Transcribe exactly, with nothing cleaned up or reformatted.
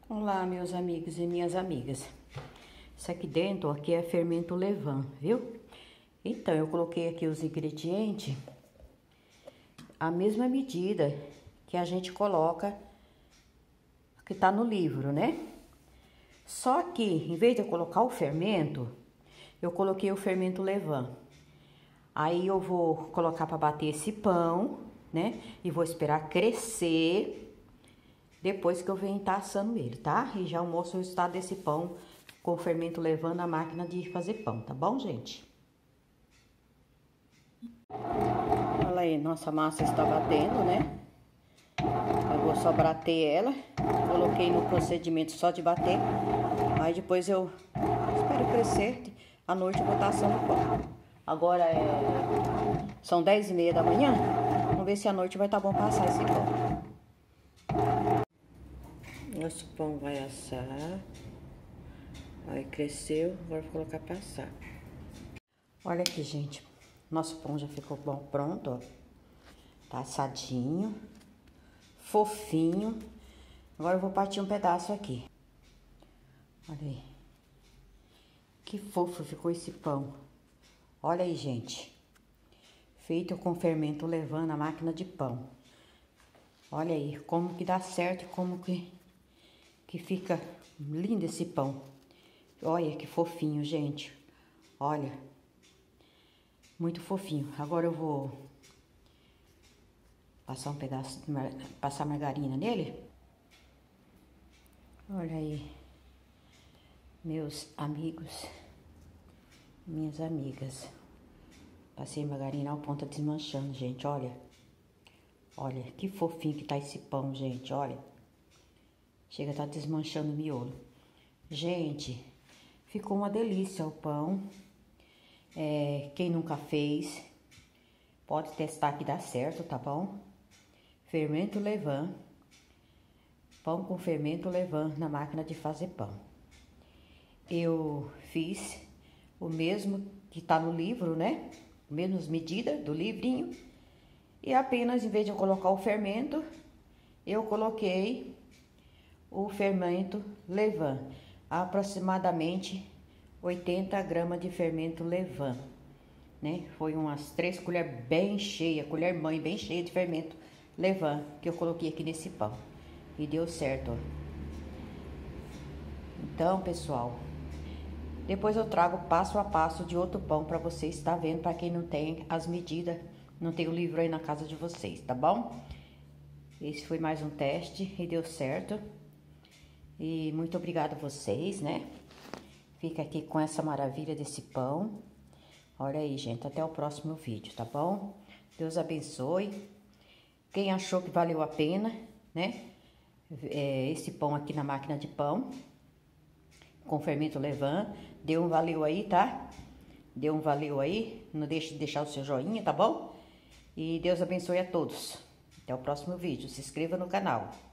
Olá, meus amigos e minhas amigas. Isso aqui dentro, aqui é fermento levain, viu? Então, eu coloquei aqui os ingredientes, a mesma medida que a gente coloca, que tá no livro, né? Só que, em vez de eu colocar o fermento, eu coloquei o fermento levain. Aí eu vou colocar para bater esse pão, né? E vou esperar crescer. Depois que eu venho estar assando ele, tá? E já mostro o resultado desse pão com o fermento levain na máquina de fazer pão, tá bom, gente? Olha aí, nossa massa está batendo, né? Eu vou só bater ela. Coloquei no procedimento só de bater. Aí depois eu espero crescer. À noite eu vou estar assando o pão. Agora é... são dez e meia da manhã. Vamos ver se à noite vai estar bom para assar esse pão. Nosso pão vai assar. Aí cresceu, agora vou colocar para assar. Olha aqui, gente. Nosso pão já ficou bom, pronto, ó. Tá assadinho, fofinho. Agora eu vou partir um pedaço aqui. Olha aí. Que fofo ficou esse pão. Olha aí, gente. Feito com fermento levain na máquina de pão. Olha aí, como que dá certo, como que... que fica lindo esse pão. Olha que fofinho, gente. Olha. Muito fofinho. Agora eu vou passar um pedaço, de mar... passar margarina nele. Olha aí. Meus amigos. Minhas amigas. Passei margarina ao ponto desmanchando, gente. Olha. Olha que fofinho que tá esse pão, gente. Olha. Chega a estar desmanchando o miolo. Gente, ficou uma delícia o pão. É, quem nunca fez, pode testar que dá certo, tá bom? Fermento levain. Pão com fermento levain na máquina de fazer pão. Eu fiz o mesmo que tá no livro, né? Mesmas medidas do livrinho. E apenas, em vez de eu colocar o fermento, eu coloquei... o fermento levain, aproximadamente oitenta gramas de fermento levain, né? Foi umas três colheres bem cheia, colher mãe bem cheia de fermento levain que eu coloquei aqui nesse pão e deu certo, ó. Então, pessoal, depois eu trago passo a passo de outro pão para vocês estar vendo, para quem não tem as medidas, não tem o livro aí na casa de vocês, tá bom? Esse foi mais um teste e deu certo. E muito obrigada a vocês, né? Fica aqui com essa maravilha desse pão. Olha aí, gente. Até o próximo vídeo, tá bom? Deus abençoe. Quem achou que valeu a pena, né? É, esse pão aqui na máquina de pão. Com fermento levain. Deu um valeu aí, tá? Deu um valeu aí. Não deixe de deixar o seu joinha, tá bom? E Deus abençoe a todos. Até o próximo vídeo. Se inscreva no canal.